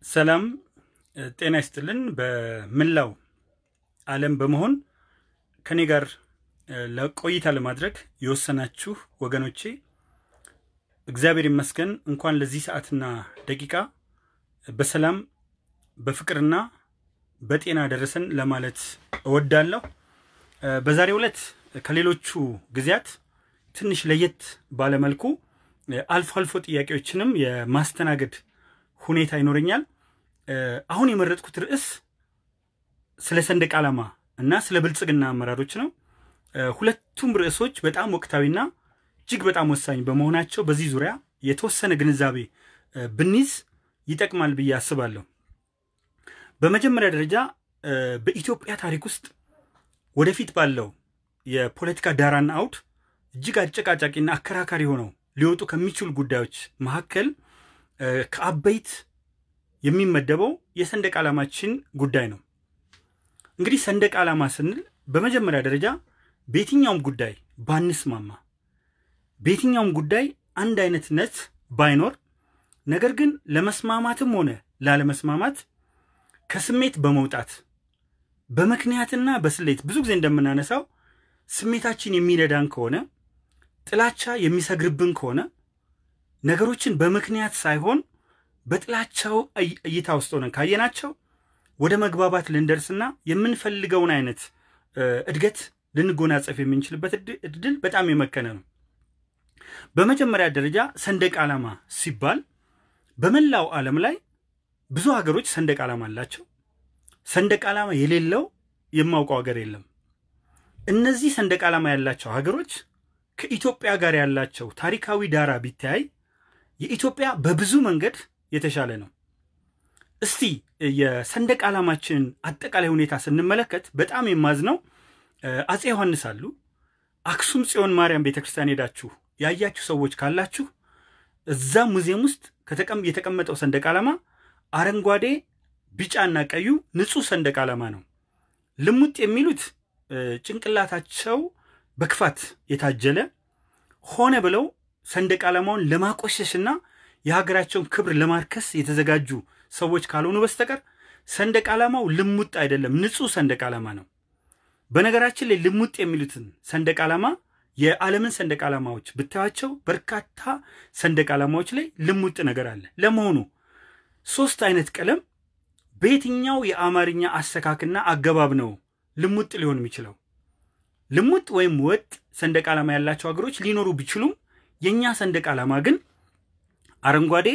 ሰላም ጤና ይስጥልን በመላው ዓለም በመሆን ከኔ ጋር ለቆይታ ለማድረግ የወሰናችሁ ወገኖቼ እግዚአብሔር ይመስገን እንኳን ለዚህ ሰዓትና ደቂቃ በሰላም በፍቅርና በጤና ደረሰን ለማለት እወዳለሁ። በዛሬው ዕለት ከሌሎቹ ግዚያት ትንሽ ለየት ባለ መልኩ አልፎ ጥያቄዎችንም የማስተናገድ ሁኔታ ይኖርኛል። አሁን የመረጥኩት ርዕስ ስለ ሰንደቅዓላማ እና ስለ ብልጽግና አመራሮች ነው። ሁለቱም ርዕሶች በጣም ወቅታዊና እጅግ በጣም ወሳኝ በመሆናቸው በዚህ ዙሪያ የተወሰነ ግንዛቤ ብንይዝ ይጠቅማል ብዬ አስባለሁ። በመጀመሪያ ደረጃ በኢትዮጵያ ታሪክ ውስጥ ወደፊት ባለው የፖለቲካ ዳራና አውድ እጅግ አጨቃጫቂና አከራካሪ ሆነው ሊወጡ ከሚችሉ ጉዳዮች መካከል ከአበይት የሚመደበው የሰንደቅዓላማችን ጉዳይ ነው። እንግዲህ ሰንደቅዓላማ ስንል በመጀመሪያ ደረጃ በየትኛውም ጉዳይ ባንስማማ በየትኛውም ጉዳይ አንድ አይነትነት ባይኖር ነገር ግን ለመስማማትም ሆነ ላለመስማማት ከስሜት በመውጣት በመክንያትና በስሌት ብዙ ጊዜ እንደምናነሳው ስሜታችን የሚነዳን ከሆነ ጥላቻ የሚሰግርብን ከሆነ ነገሮችን በመክንያት ሳይሆን በጥላቻው እይታ ውስጥ ሆነን ካየናቸው ወደ መግባባት ልንደርስና የምንፈልገውን አይነት እድገት ልንጎናጸፍ የምንችልበት እድል በጣም የመከነ ነው። በመጀመሪያ ደረጃ ሰንደቅዓላማ ሲባል በመላው ዓለም ላይ ብዙ ሀገሮች ሰንደቅዓላማ አላቸው። ሰንደቅዓላማ የሌለው የማውቀው ሀገር የለም። እነዚህ ሰንደቅዓላማ ያላቸው ሀገሮች ከኢትዮጵያ ጋር ያላቸው ታሪካዊ ዳራ ቢታይ የኢትዮጵያ በብዙ መንገድ የተሻለ ነው። እስቲ የሰንደቅዓላማችን አጠቃላይ ሁኔታ ስንመለከት በጣም የማዝነው አጼ ዮሐንስ አሉ። አክሱም ጽዮን ማርያም ቤተክርስቲያን ሄዳችሁ ያያችሁ ሰዎች ካላችሁ እዛ ሙዚየም ውስጥ የተቀመጠው ሰንደቅዓላማ አረንጓዴ ቢጫና ቀዩ ንጹህ ሰንደቅዓላማ ነው። ልሙጥ የሚሉት ጭንቅላታቸው በክፋት የታጀለ ሆነ ብለው ሰንደቅዓላማውን ለማቆሸሽና የሀገራቸውን ክብር ለማርከስ የተዘጋጁ ሰዎች ካልሆኑ በስተቀር ሰንደቅዓላማው ልሙጥ አይደለም፣ ንጹህ ሰንደቅዓላማ ነው። በነገራችን ላይ ልሙጥ የሚሉትን ሰንደቅዓላማ የዓለምን ሰንደቅዓላማዎች ብታያቸው በርካታ ሰንደቅዓላማዎች ላይ ልሙጥ ነገር አለ። ለመሆኑ ሶስት አይነት ቀለም በየትኛው የአማርኛ አሰካክና አገባብ ነው ልሙጥ ሊሆን የሚችለው? ልሙጥ ወይም ወጥ ሰንደቅዓላማ ያላቸው ሀገሮች ሊኖሩ ቢችሉም የኛ ሰንደቅዓላማ ግን አረንጓዴ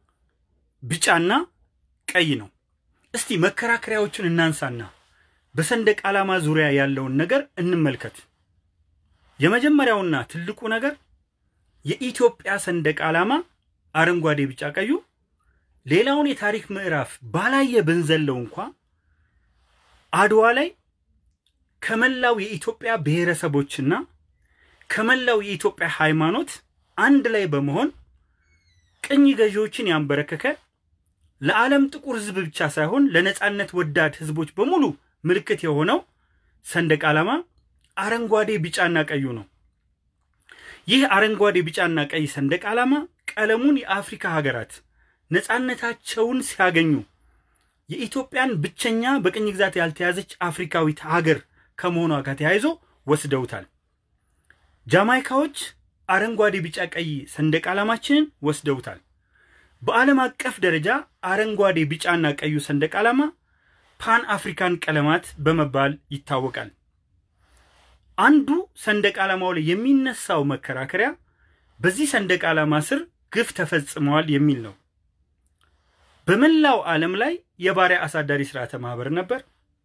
ቢጫና ቀይ ነው። እስቲ መከራከሪያዎችን እናንሳና በሰንደቅዓላማ ዙሪያ ያለውን ነገር እንመልከት። የመጀመሪያውና ትልቁ ነገር የኢትዮጵያ ሰንደቅዓላማ አረንጓዴ ቢጫ ቀዩ ሌላውን የታሪክ ምዕራፍ ባላየ ብንዘለው እንኳን አድዋ ላይ ከመላው የኢትዮጵያ ብሔረሰቦችና ከመላው የኢትዮጵያ ሃይማኖት አንድ ላይ በመሆን ቅኝ ገዢዎችን ያንበረከከ ለዓለም ጥቁር ህዝብ ብቻ ሳይሆን ለነጻነት ወዳድ ህዝቦች በሙሉ ምልክት የሆነው ሰንደቅዓላማ አረንጓዴ ቢጫና ቀዩ ነው። ይህ አረንጓዴ ቢጫና ቀይ ሰንደቅዓላማ ቀለሙን የአፍሪካ ሀገራት ነጻነታቸውን ሲያገኙ የኢትዮጵያን ብቸኛ በቅኝ ግዛት ያልተያዘች አፍሪካዊት ሀገር ከመሆኗ ጋር ተያይዞ ወስደውታል። ጃማይካዎች አረንጓዴ ቢጫ ቀይ ሰንደቅዓላማችንን ወስደውታል። በዓለም አቀፍ ደረጃ አረንጓዴ ቢጫና ቀዩ ሰንደቅዓላማ ፓን አፍሪካን ቀለማት በመባል ይታወቃል። አንዱ ሰንደቅዓላማው ላይ የሚነሳው መከራከሪያ በዚህ ሰንደቅዓላማ ስር ግፍ ተፈጽሟል የሚል ነው። በመላው ዓለም ላይ የባሪያ አሳዳሪ ስርዓተ ማህበር ነበር።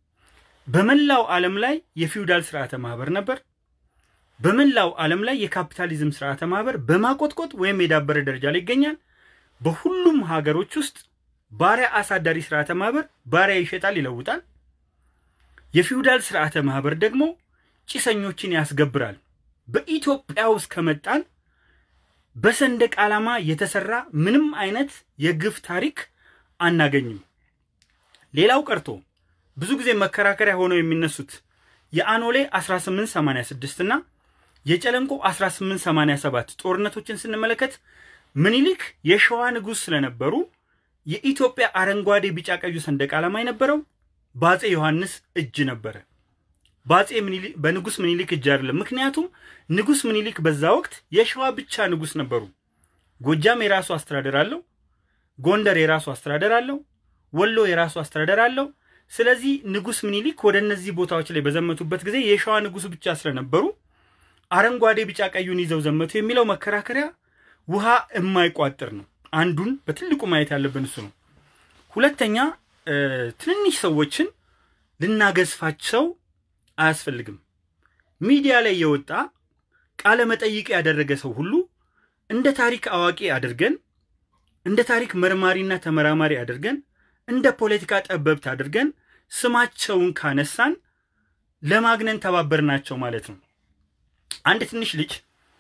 በመላው ዓለም ላይ የፊውዳል ስርዓተ ማህበር ነበር። በመላው ዓለም ላይ የካፒታሊዝም ስርዓተ ማህበር በማቆጥቆጥ ወይም የዳበረ ደረጃ ላይ ይገኛል። በሁሉም ሀገሮች ውስጥ ባሪያ አሳዳሪ ስርዓተ ማህበር ባሪያ ይሸጣል ይለውጣል። የፊውዳል ስርዓተ ማህበር ደግሞ ጭሰኞችን ያስገብራል። በኢትዮጵያ ውስጥ ከመጣን በሰንደቅዓላማ የተሰራ ምንም አይነት የግፍ ታሪክ አናገኝም። ሌላው ቀርቶ ብዙ ጊዜ መከራከሪያ ሆነው የሚነሱት የአኖሌ 1886 እና የጨለንቆ 1887 ጦርነቶችን ስንመለከት ምኒልክ የሸዋ ንጉስ ስለነበሩ የኢትዮጵያ አረንጓዴ ቢጫ ቀዩ ሰንደቅ ዓላማ የነበረው በአፄ ዮሐንስ እጅ ነበር በንጉስ ምኒልክ እጅ አይደለም ምክንያቱም ንጉስ ምኒልክ በዛ ወቅት የሸዋ ብቻ ንጉስ ነበሩ ጎጃም የራሱ አስተዳደር አለው ጎንደር የራሱ አስተዳደር አለው ወሎ የራሱ አስተዳደር አለው ስለዚህ ንጉስ ምኒልክ ወደ እነዚህ ቦታዎች ላይ በዘመቱበት ጊዜ የሸዋ ንጉስ ብቻ ስለነበሩ አረንጓዴ ቢጫ ቀዩን ይዘው ዘመቱ የሚለው መከራከሪያ ውሃ የማይቋጥር ነው አንዱን በትልቁ ማየት ያለብን እሱ ነው ሁለተኛ ትንንሽ ሰዎችን ልናገዝፋቸው አያስፈልግም ሚዲያ ላይ የወጣ ቃለ መጠይቅ ያደረገ ሰው ሁሉ እንደ ታሪክ አዋቂ አድርገን እንደ ታሪክ መርማሪና ተመራማሪ አድርገን እንደ ፖለቲካ ጠበብት አድርገን ስማቸውን ካነሳን ለማግነን ተባበርናቸው ማለት ነው አንድ ትንሽ ልጅ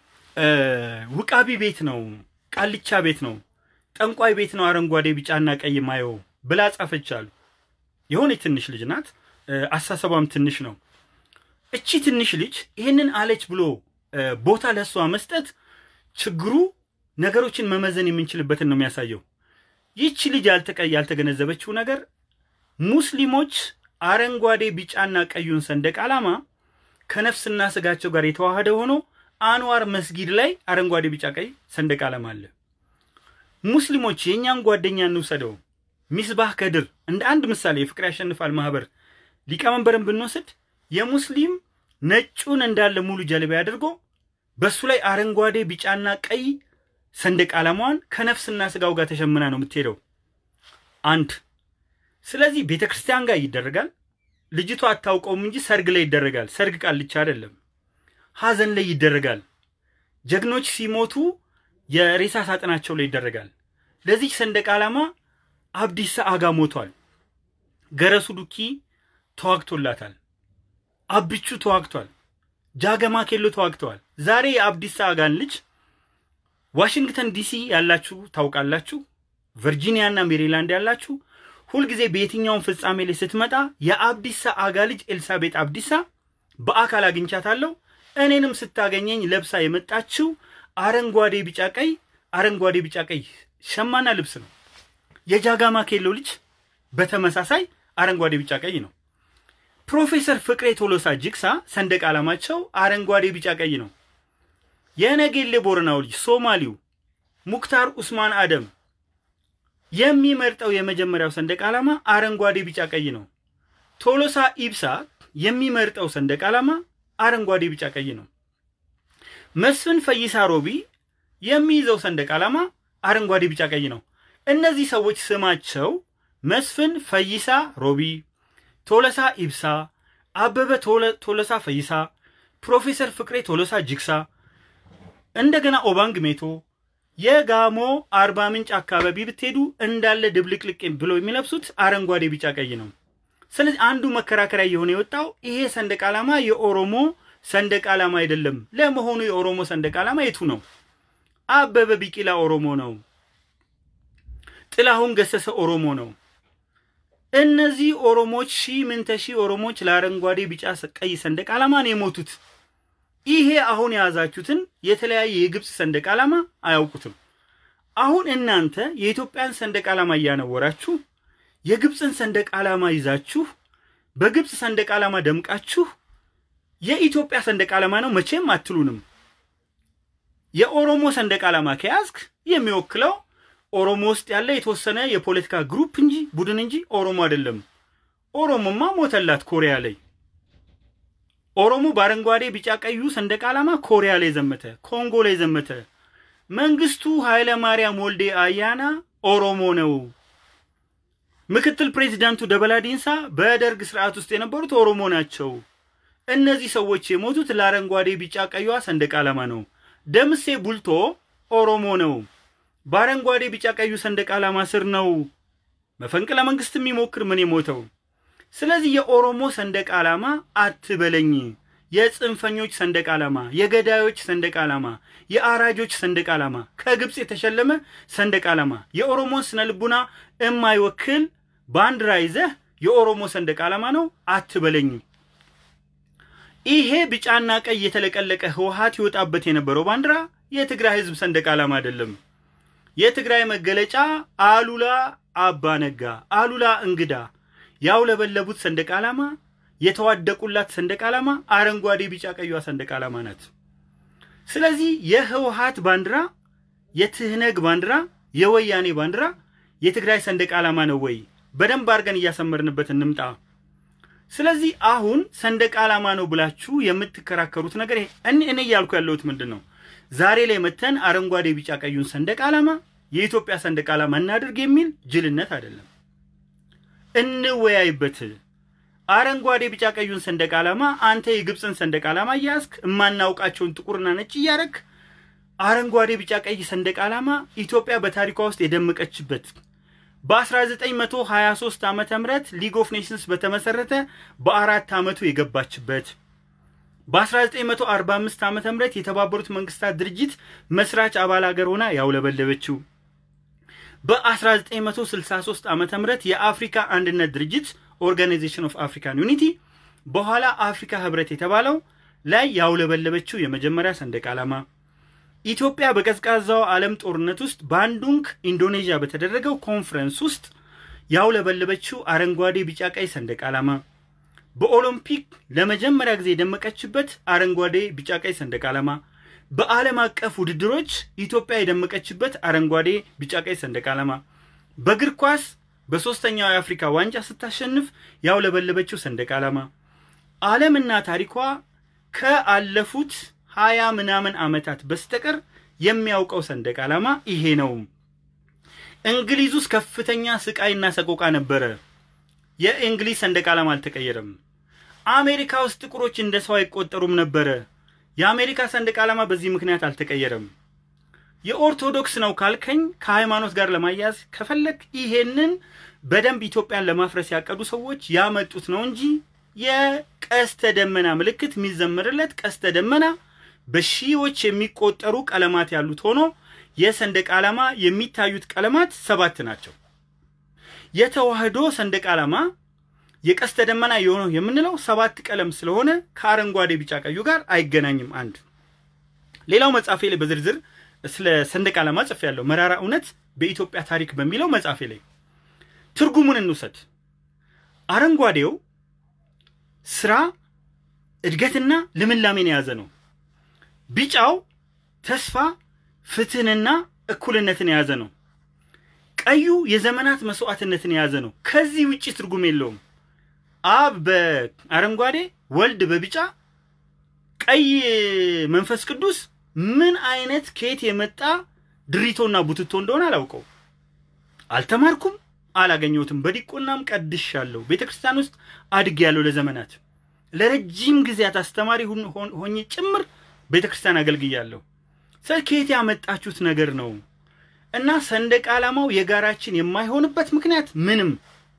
ውቃቢ ቤት ነው ቃልቻ ቤት ነው ጠንቋይ ቤት ነው አረንጓዴ ቢጫና ቀይ ማየው ብላ ጻፈቻሉ የሆነ ትንሽ ልጅ ናት አሳሰባም ትንሽ ነው እቺ ትንሽ ልጅ ይሄንን አለች ብሎ ቦታ ለሷ መስጠት ችግሩ ነገሮችን መመዘን የምንችልበትን ነው የሚያሳየው ይቺ ልጅ ያልተገነዘበችው ነገር ሙስሊሞች አረንጓዴ ቢጫና ቀዩን ሰንደቅ ዓላማ ከነፍስና ስጋቸው ጋር የተዋሃደ ሆኖ አንዋር መስጊድ ላይ አረንጓዴ ቢጫ ቀይ ሰንደቅ ዓላማ አለ ሙስሊሞች የኛን ጓደኛ እንውሰደው ሚስባህ ከድር እንደ አንድ ምሳሌ ፍቅር ያሸንፋል ማህበር ሊቀመንበርን ብንወስድ የሙስሊም ነጩን እንዳለ ሙሉ ጀልባ ያድርጎ በሱ ላይ አረንጓዴ ቢጫና ቀይ ሰንደቅ ዓላማዋን ከነፍስና ስጋው ጋር ተሸምና ነው የምትሄደው አንድ ስለዚህ ቤተክርስቲያን ጋር ይደረጋል ልጅቷ አታውቀውም እንጂ ሰርግ ላይ ይደረጋል ሰርግ ቃልቻ አይደለም ሐዘን ላይ ይደረጋል ጀግኖች ሲሞቱ የሬሳ ሳጥናቸው ላይ ይደረጋል ለዚህ ሰንደቅ ዓላማ አብዲሳ አጋ ሞቷል ገረሱ ዱኪ ተዋግቶላታል አብቹ ተዋግቷል ጃገማ ኬሎ ተዋግቷል ዛሬ የአብዲሳ አጋን ልጅ ዋሽንግተን ዲሲ ያላችሁ ታውቃላችሁ ቨርጂኒያና ሜሪላንድ ያላችሁ ሁሉ ጊዜ በየትኛው ፍጻሜ ላይ ስትመጣ የአብዲሳ አጋ ልጅ ኤልሳቤጥ አብዲሳ በአካል አግኝቻታለሁ እኔንም ስታገኘኝ ለብሳ የመጣችው አረንጓዴ ቢጫ ቀይ ሸማና ልብስ ነው የጃጋማ ኬሎ ልጅ በተመሳሳይ አረንጓዴ ቢጫ ቀይ ነው ፕሮፌሰር ፍቅሬ ቶሎሳ ጅክሳ ሰንደቅ ዓላማቸው አረንጓዴ ቢጫ ቀይ ነው የነገሌ ቦረናው ልጅ ሶማሊው ሙክታር ኡስማን አደም የሚመርጠው የመጀመሪያው ሰንደቅ ዓላማ አረንጓዴ ቢጫ ቀይ ነው ቶሎሳ ኢብሳ የሚመርጠው ሰንደቅ ዓላማ አረንጓዴ ቢጫ ቀይ ነው መስፍን ፈይሳ ሮቢ የሚይዘው ሰንደቅ ዓላማ አረንጓዴ ቢጫ ቀይ ነው እነዚህ ሰዎች ስማቸው መስፍን ፈይሳ ሮቢ ቶሎሳ ኢብሳ አበበ ቶሎሳ ፈይሳ ፕሮፌሰር ፍቅሬ ቶሎሳ ጅክሳ እንደገና ኦባንግ ሜቶ የጋሞ አርባ ምንጭ አካባቢ ብትሄዱ እንዳለ ድብልቅልቅ ብሎ የሚለብሱት አረንጓዴ ቢጫ ቀይ ነው ስለዚህ አንዱ መከራከሪያ የሆነ የወጣው ይሄ ሰንደቅ ዓላማ የኦሮሞ ሰንደቅ ዓላማ አይደለም ለመሆኑ የኦሮሞ ሰንደቅ ዓላማ የቱ ነው አበበ ቢቂላ ኦሮሞ ነው ጥላሁን ገሰሰ ኦሮሞ ነው እነዚህ ኦሮሞች ምንተሺ ኦሮሞች ለአረንጓዴ ቢጫ ቀይ ሰንደቅ ዓላማ ነው የሞቱት ይሄ አሁን ያዛችሁትን የተለያየ የግብጽ ሰንደቅ ዓላማ አያውቁትም አሁን እናንተ የኢትዮጵያን ሰንደቅ ዓላማ ያነወራችሁ የግብጽን ሰንደቅ ዓላማ ይዛችሁ በግብጽ ሰንደቅ ዓላማ ደምቃችሁ የኢትዮጵያ ሰንደቅ ዓላማ ነው መቼም አትሉንም የኦሮሞ ሰንደቅ ዓላማ ከያዝክ የሚወክለው ኦሮሞ ውስጥ ያለ የተወሰነ የፖለቲካ ግሩፕ እንጂ ቡድን እንጂ ኦሮሞ አይደለም ኦሮሞማ ሞተላት ኮሪያ ላይ ኦሮሞ ባረንጓዴ ቢጫ ቀዩ ሰንደቅ ዓላማ ኮሪያ ላይ ዘመተ ኮንጎ ላይ ዘመተ መንግስቱ ኃይለ ማርያም ወልዴ አያና ኦሮሞ ነው ምክትል ፕሬዝዳንቱ ደበላዲንሳ በደርግ ስርዓት ውስጥ የነበሩት ኦሮሞ ናቸው እነዚህ ሰዎች የሞቱት ለአረንጓዴ ቢጫ ቀዩዋ ሰንደቅ ዓላማ ነው ደምሴ ቡልቶ ኦሮሞ ነው ባረንጓዴ ቢጫ ቀዩ ሰንደቅ ዓላማ ስር ነው መፈንቅለ መንግስት የሚሞክር ምን የሞተው ስለዚህ የኦሮሞ ሰንደቅ ዓላማ አትበለኝ የጽንፈኞች ሰንደቅ ዓላማ የገዳዮች ሰንደቅ ዓላማ የአራጆች ሰንደቅ ዓላማ ከግብጽ የተሸለመ ሰንደቅ ዓላማ የኦሮሞን ስነልቡና የማይወክል ባንዲራ ይዘህ የኦሮሞ ሰንደቅ ዓላማ ነው አትበለኝ ይሄ ቢጫና ቀይ የተለቀለቀ ህወሓት ይወጣበት የነበረው ባንዲራ የትግራይ ህዝብ ሰንደቅ ዓላማ አይደለም የትግራይ መገለጫ አሉላ አባነጋ አሉላ እንግዳ ያውለበለቡት ሰንደቅዓላማ የተዋደቁላት ሰንደቅዓላማ አረንጓዴ ቢጫ ቀይዋ ሰንደቅዓላማ ናት ስለዚህ የህወሓት ባንዲራ የትህነግ ባንዲራ የወያኔ ባንዲራ የትግራይ ሰንደቅዓላማ ነው ወይ በደንብ አርገን ያሰመርንበት እንምጣ ስለዚህ አሁን ሰንደቅዓላማ ነው ብላችሁ የምትከራከሩት ነገር እኔ ያልኩ ያለውት ምንድነው ዛሬ ላይ መተን አረንጓዴ ቢጫ ቀዩን ሰንደቅዓላማ የኢትዮጵያ ሰንደቅዓላማ እናድርግ የሚል ጅልነት አይደለም እንወያይበት አረንጓዴ ቢጫ ቀዩን ሰንደቅዓላማ አንተ የግብጽን ሰንደቅዓላማ ያስክ ማናውቃቸውን ጥቁርና ነጭ ያረክ አረንጓዴ ቢጫ ቀይ ሰንደቅዓላማ ኢትዮጵያ በታሪኳ ውስጥ የደመቀችበት በ1923 ዓመተ ምህረት ሊግ ኦፍ ኔሽንስ በተመሰረተ በ4 ዓመቱ የገባችበት በ1945 ዓመተ ምህረት የተባበሩት መንግስታት ድርጅት መስራች አባል ሀገር ሆና ያውለበለበችው በ1963 ዓመተ ምህረት የአፍሪካ አንድነት ድርጅት ኦርጋናይዜሽን ኦፍ አፍሪካን ዩኒቲ በኋላ አፍሪካ ህብረት የተባለው ላይ ያውለበለበችው የመጀመሪያ ሰንደቅዓላማ ኢትዮጵያ በቀዝቃዛው ዓለም ጦርነት ውስጥ ባንዱንግ ኢንዶኔዥያ በተደረገው ኮንፈረንስ ውስጥ ያውለበለበችው አረንጓዴ ቢጫ ቀይ ሰንደቅዓላማ በኦሎምፒክ ለመጀመሪያ ጊዜ የደመቀችበት አረንጓዴ ቢጫ ቀይ ሰንደቅዓላማ በዓለም አቀፍ ውድድሮች ኢትዮጵያ የደመቀችበት አረንጓዴ ቢጫ ቀይ ሰንደቅዓላማ በእግር ኳስ በሶስተኛው የአፍሪካ ዋንጫ ስታሸንፍ ያውለበለበችው ሰንደቅዓላማ ዓለምና ታሪኳ ከአለፉት 20 ምናምን አመታት በስተቀር የሚያውቀው ሰንደቅዓላማ ይሄ ነው እንግሊዝ ውስጥ ከፍተኛ ስቃይና ሰቆቃ ነበር የእንግሊዝ ሰንደቅዓላማ አልተቀየረም አሜሪካ ውስጥ ጥቁሮች እንደሰው አይቆጠሩም ነበር የአሜሪካ ሰንደቅዓላማ በዚህ ምክንያት አልተቀየረም የኦርቶዶክስ ነው ካልከኝ ከሃይማኖት ጋር ለማያዝ ከፈለክ ይሄንን በደንብ ኢትዮጵያን ለማፍረስ ያቀዱ ሰዎች ያመጡት ነው እንጂ የቀስተ ደመና ምልክት የሚዘመርለት ቀስተ ደመና በሺዎች የሚቆጠሩ ቀለማት ያሉት ሆኖ የሰንደቅዓላማ የሚታዩት ቀለማት 7 ናቸው የተዋህዶ ሰንደቅዓላማ የቀስተ ደመና የሆነው የምንለው 7 ቀለም ስለሆነ ከአረንጓዴ ቢጫ ቀዩ ጋር አይገናኝም አንድ ሌላው መጻፌ ላይ በዝርዝር ስለ ሰንደቅዓላማ ጽፍ ያለው መራራ እውነት በኢትዮጵያ ታሪክ በሚለው መጻፌ ላይ ትርጉሙን እንውሰድ አረንጓዴው ስራ እድገትና ልምላሜን ያዘ ነው ቢጫው ተስፋ ፍትህንና እኩልነትን ያዘ ነው ቀዩ የዘመናት መስዋዕትነትን ያዘ ነው ከዚህ ውጪ ትርጉም የለውም አብ በአረንጓዴ ወልድ በቢጫ ቀይ መንፈስ ቅዱስ ምን አይነት ከየት የመጣ ድሪቶና ቡትቶ እንደሆነ አላውቀው አልተማርኩም አላገኘሁትም በዲቆናም ቀድሻለሁ ቤተክርስቲያን ውስጥ አድግ ያለው ለዘመናት ለረጅም ጊዜያት አስተማሪ ሆኜ ጭምር ቤተክርስቲያን አገልግያለሁ ከየት ያመጣችሁት ነገር ነው እና ሰንደቅዓላማው የጋራችን የማይሆንበት ምክንያት ምንም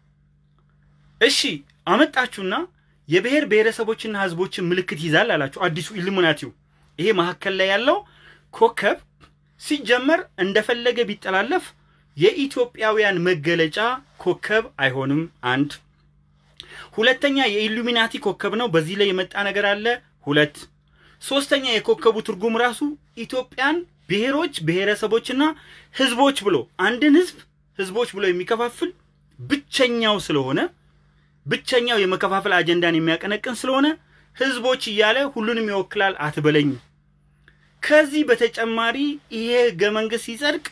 እሺ አመጣችሁና የብሔር ብሔረሰቦችና ህዝቦችን ምልክት ይዛል አላችሁ አዲሱ ኢሉሚናቲው ይሄ መሐከል ላይ ያለው ኮከብ ሲጀመር እንደፈለገ ቢጠላለፍ የኢትዮጵያውያን መገለጫ ኮከብ አይሆንም አንድ ሁለተኛ የኢሉሚናቲ ኮከብ ነው በዚህ ላይ የመጣ ነገር አለ ሁለት ሶስተኛ የኮከቡ ትርጉም ራሱ ኢትዮጵያን ብሔሮች ብሔረሰቦችና ህዝቦች ብሎ አንድን ህዝቦች ብሎ የሚከፋፍል ብቸኛው ስለሆነ ብቸኛው የመከፋፈል አጀንዳን የሚያቀነቅን ስለሆነ ህዝቦች ይያለ ሁሉንም ይወክላል አትበለኝ ከዚህ በተጨማሪ ይሄ ገመንግስ ይጸድቅ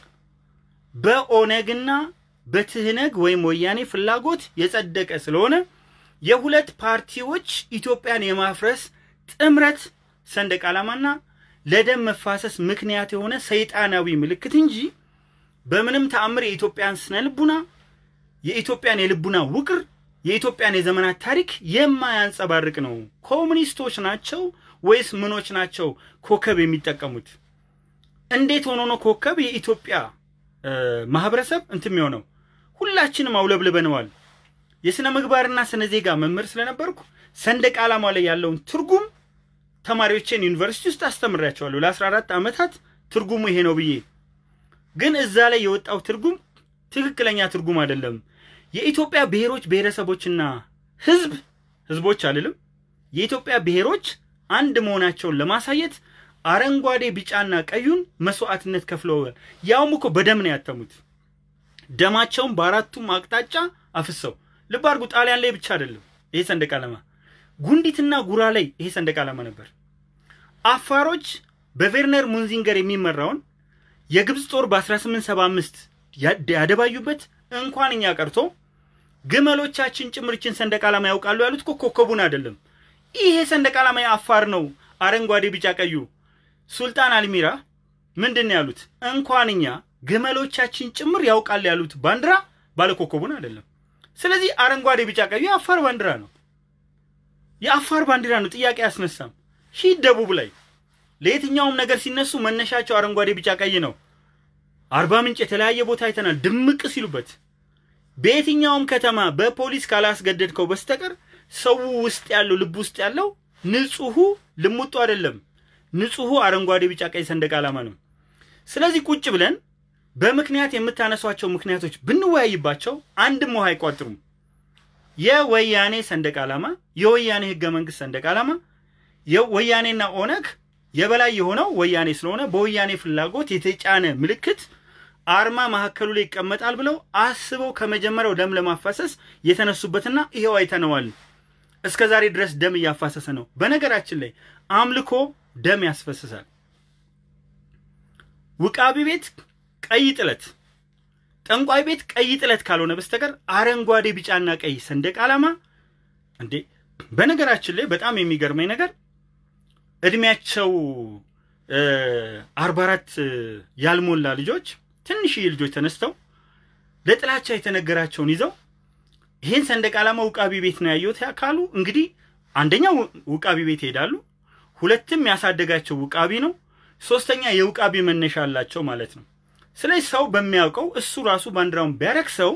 በኦነግና በትህነግ ወይም ወያኔ ፍላጎት የጸደቀ ስለሆነ የሁለት ፓርቲዎች ኢትዮጵያን የማፍረስ ጥምረት ሰንደቅዓላማና ለደም መፋሰስ ምክንያት የሆነ ሰይጣናዊ ምልክት እንጂ በምንም ተአምር የኢትዮጵያን ስነልቡና የኢትዮጵያን የልቡና ውቅር የኢትዮጵያን የዘመናት ታሪክ የማያንጸባርቅ ነው ኮሙኒስቶች ናቸው ወይስ ምኖች ናቸው ኮከብ የሚጠቀሙት እንዴት ሆኖ ነው ኮከብ የኢትዮጵያ ማህበረሰብ እንትም የሆነው ሁላችንም አውለብልበነዋል የስነ ምግባርና ስነ ዜጋ መምህር ስለነበርኩ ሰንደቅዓላማው ላይ ያለውን ትርጉም ተማሪዎችን ዩኒቨርሲቲ ውስጥ አስተምራቸዋለሁ ለ14 አመታት ትርጉሙ ይሄ ነው ብዬ ግን እዛ ላይ የወጣው ትርጉም ትክክለኛ ትርጉም አይደለም የኢትዮጵያ ብሔሮች ብሔረሰቦችና ህዝቦች አይደለም የኢትዮጵያ ብሔሮች አንድ መሆናቸውን ለማሳየት አረንጓዴ ቢጫና ቀዩን መስዋዕትነት ከፍለዋል ያውም እኮ በደም ነው ያተሙት ደማቸውን በአራቱም አቅጣጫ አፍሰው ልብ አድርጉ ጣሊያን ላይ ብቻ አይደለም ይሄ ሰንደቅዓላማ ጉንዲትና ጉራ ላይ ይሄ ሰንደቅዓላማ ነበር አፋሮች በቬርነር ሙንዚንገር የሚመራውን የግብጽ ጦር በ1875 ያደባዩበት እንኳን እኛ ቀርቶ ግመሎቻችን ጭምርችን ሰንደቅዓላማ ያውቃሉ ያሉት ኮከቡን አይደለም ይሄ ሰንደቅዓላማ የአፋር ነው አረንጓዴ ቢጫ ቀዩ ሱልጣን አልሚራ ምንድነው ያሉት እንኳን እኛ ግመሎቻችን ጭምር ያውቃል ያሉት ባንዲራ ባለ ኮከቡን አይደለም ስለዚህ አረንጓዴ ቢጫ ቀዩ የአፋር ባንዲራ ነው የአፋር ባንዲራ ነው ጥያቄ ያስነሳም ሺ ደቡብ ላይ ለየትኛውም ነገር ሲነሱ መነሻቸው አረንጓዴ ቢጫ ቀይ ነው አርባ ምንጭ የተለያየ ቦታ አይተናል ድምቅ ሲሉበት በየትኛውም ከተማ በፖሊስ ካላስገደድከው በስተቀር ሰው ውስጥ ያለው ልብ ውስጥ ያለው ንጹሁ ልሙጡ አይደለም ንጹሁ አረንጓዴ ቢጫ ቀይ ሰንደቅዓላማ ነው ስለዚህ ቁጭ ብለን በምክንያት የምታነሷቸው ምክንያቶች ብንወያይባቸው አንድም ውሃ አይቋጥሩም የወያኔ ሰንደቅዓላማ የወያኔ ህገ መንግስት ሰንደቅዓላማ የወያኔና ኦነግ የበላይ የሆነው ወያኔ ስለሆነ በወያኔ ፍላጎት የተጫነ ምልክት አርማ ማሐከሉ ላይ ይቀመጣል ብለው አስበው ከመጀመሪያው ደም ለማፋሰስ የተነሱበትና ይሄው አይተነዋል እስከዛሬ ድረስ ደም ያፋሰሰ ነው በነገራችን ላይ አምልኮ ደም ያስፈስሳል ውቃቢ ቤት ቀይ ጥለት ጠንቋይ ቤት ቀይ ጥለት ካልሆነ በስተቀር አረንጓዴ ቢጫና ቀይ ሰንደቅዓላማ እንዴ በነገራችን ላይ በጣም የሚገርመኝ ነገር እድሜያቸው 44 ያልሞላ ልጆች ትንሽዬ ልጆች ተነስተው ለጥላቻ የተነገራቸውን ይዘው ይሄን ሰንደቅዓላማ ውቃቢ ቤት ነው ያዩት ያካሉ እንግዲህ አንደኛው ውቃቢ ቤት ይሄዳሉ ሁለቱም ያሳደጋቸው ውቃቢ ነው ሶስተኛ የውቃቢ መነሻ አላቸው ማለት ነው ስለዚህ ሰው በሚያውቀው እሱ ራሱ ባንዲራውን ቢያረክሰው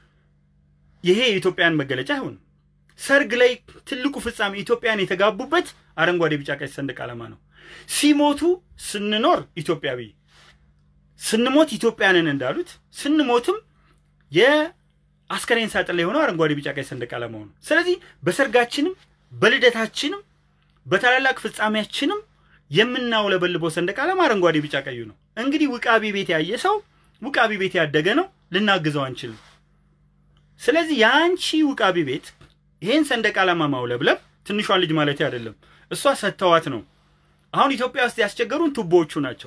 ይሄ የኢትዮጵያን መገለጫ አይሆንም ሰርግ ላይ ትልቁ ፍጻሜ ኢትዮጵያን የተጋቡበት አረንጓዴ ቢጫ ቀይ ሰንደቅዓላማ ነው ሲሞቱ ስንኖር ኢትዮጵያዊ ስንሞት ኢትዮጵያንን እንዳሉት ስንሞትም የአስከሬን ሳጥን ላይ ሆኖ አረንጓዴ ቢጫ ቀይ ሰንደቅዓላማ ነው ስለዚህ በሰርጋችንም በልደታችንም በታላላቅ ፍጻሜያችንም የምናውለበልበው ሰንደቅዓላማ አረንጓዴ ቢጫ ቀዩ ነው እንግዲህ ውቃቢ ቤት ያየ ሰው ውቃቢ ቤት ያደገ ነው ልናግዘው አንችልም ስለዚህ ያንቺ ውቃቢ ቤት ይሄን ሰንደቅዓላማ ማውለብለብ ትንሿን ልጅ ማለት አይደለም እሷ ሰተዋት ነው አሁን ኢትዮጵያ ውስጥ ያስቸገሩን ቱቦዎቹ ናቸው